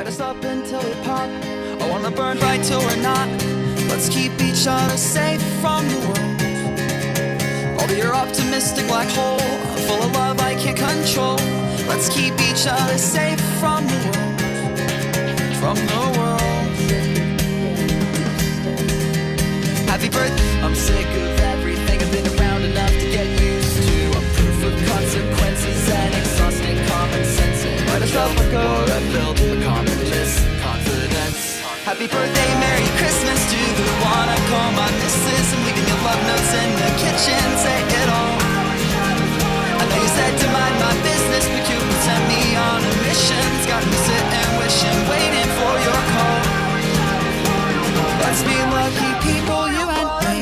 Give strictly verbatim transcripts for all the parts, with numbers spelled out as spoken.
Light us up until we pop. I wanna burn right till we're not. Let's keep each other safe from the world. I'll be your optimistic black hole, full of love I can't control. Let's keep each other safe from the world, from the world. Happy birthday. I'm sick of everything. I've been around enough to get used to. I'm proof of consequences and exhausting common sense. Let us up a code I built a common confidence. Happy birthday, Merry Christmas to the one I call my missus. I'm leaving your love notes in the kitchen, say it all. I know you said to mind my business, but you sent me on a mission. It's got me sitting, wishing, waiting for your call. Let's be lucky people, you and me.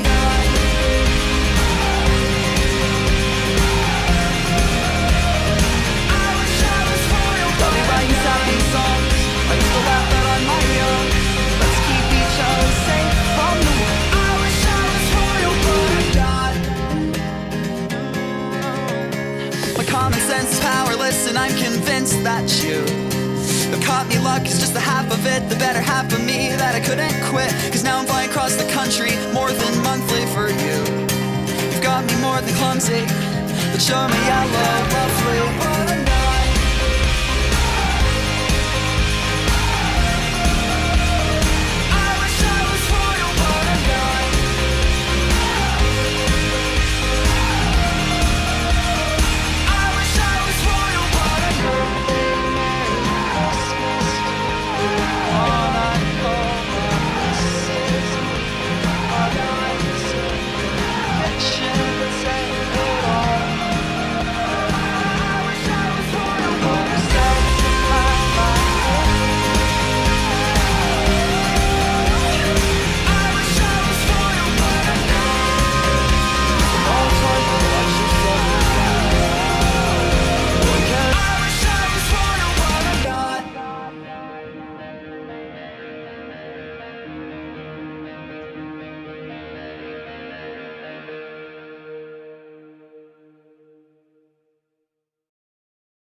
I'll be writing sappy songs. I used to laugh out on my own. Let's keep each other safe from the world. I wish I was royal, but I'm not. My common sense is powerless, and I'm convinced that you have caught me. Luck is just the half of it, the better half of me that I couldn't quit. Cause now I'm flying across the country, more than monthly for you. You've got me more than clumsy, but show me yellow.